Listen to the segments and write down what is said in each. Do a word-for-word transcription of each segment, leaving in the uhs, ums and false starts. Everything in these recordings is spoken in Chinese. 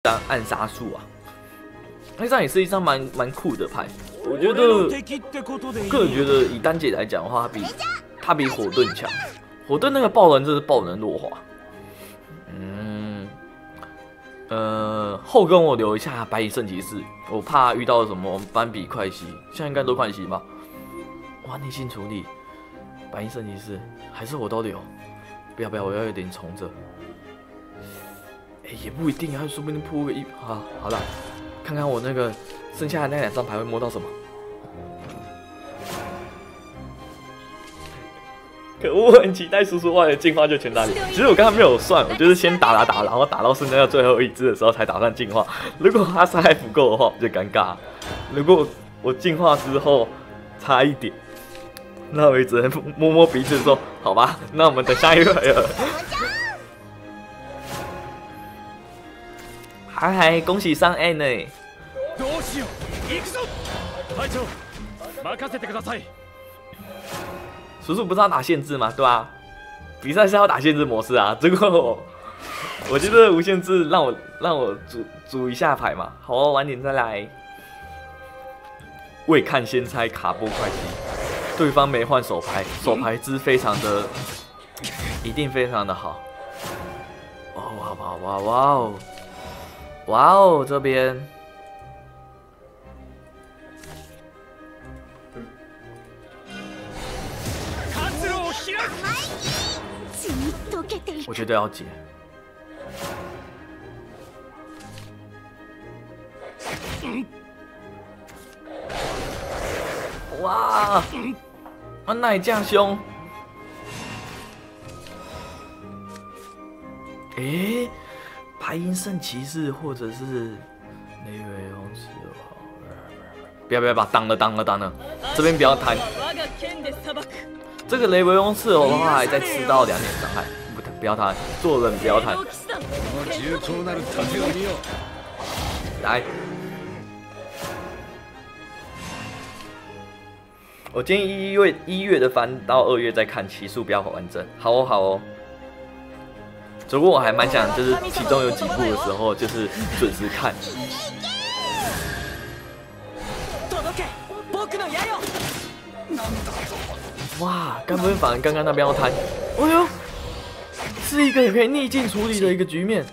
张暗杀术啊，那张也是一张蛮蛮酷的牌。我觉得个人觉得以单节来讲的话，它比它比火盾强。火盾那个爆人真是爆人落滑。嗯，呃，后跟我留一下白蚁圣骑士，我怕遇到什么斑比快袭，现在应该都快袭吧？哇，逆境处理，白蚁圣骑士还是我都留。不要不要，我要有点从着。哎、欸，也不一定啊，说不定铺个一啊，好了，看看我那个剩下的那两张牌会摸到什么。可恶，很期待叔叔外的进化就全打脸。其实我刚刚没有算，我就是先打打打，然后打到剩下最后一只的时候才打算进化。如果他伤害不够的话，我就尴尬。如果我进化之后差一点，那我也只能摸摸鼻子说，好吧，那我们等下一回了。嗨嗨，恭喜上 N 呢！叔叔不是要打限制吗？对吧？比赛是要打限制模式啊。结果我我觉得无限制让我让我组组一下牌嘛。好、哦，晚点再来。未看先猜卡波快击，对方没换手牌，手牌之非常的，一定非常的好。哦，哇哇哇哇哦！哇哦，这边，我觉得要解。哇，啊，那也这样凶？诶。白银圣骑士或者是雷维勇士，不要不要把挡了挡了挡了，这边不要贪。这个雷维勇士的话，还再吃到两点伤害，不不要贪，做人不要贪。来，我建议一月一月的番到二月再看，期数不要完整。好哦好哦。不过我还蛮想，就是其中有几部的时候，就是准时看。哇，根本反而刚刚那边要贪，哎呦，是一个可以逆境处理的一个局面。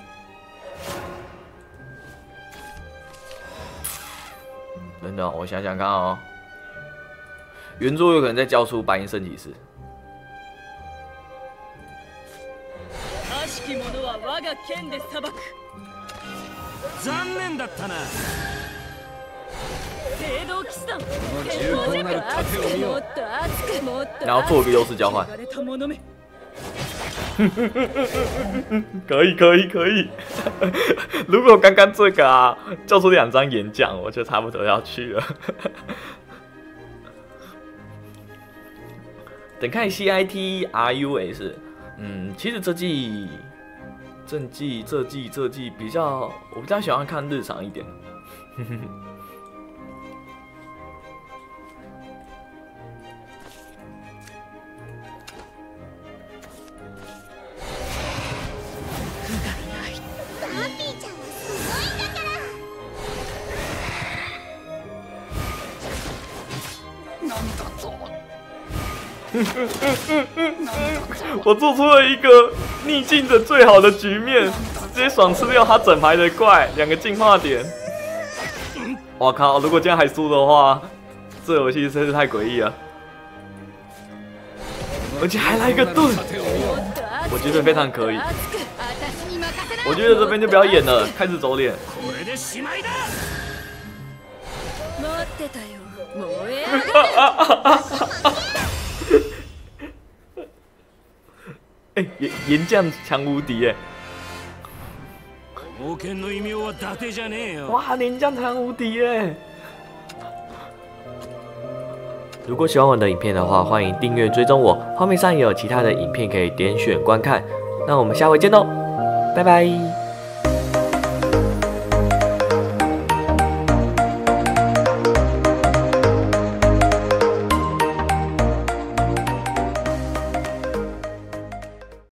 等等，我想想看哦，原作有可能再交出白银圣骑士。 残念だったな。 然后做一个优势交换。可以可以可以。如果刚刚这个啊叫出两张岩浆，我就差不多要去了。等看 C I T R U S， 嗯，其实这季。正季、这季、这季比较，我比较喜欢看日常一点。我做出了一个逆境的最好的局面，直接爽吃掉他整排的怪，两个进化点。我靠！如果这样还输的话，这游戏真是太诡异了。而且还来一个盾，我觉得非常可以。我觉得这边就不要演了，开始走脸。哎、欸，岩岩将强无敌哎！哇，岩将强无敌哎！如果喜欢我的影片的话，欢迎订阅追踪我，画面上也有其他的影片可以点选观看。那我们下回见喽，拜拜。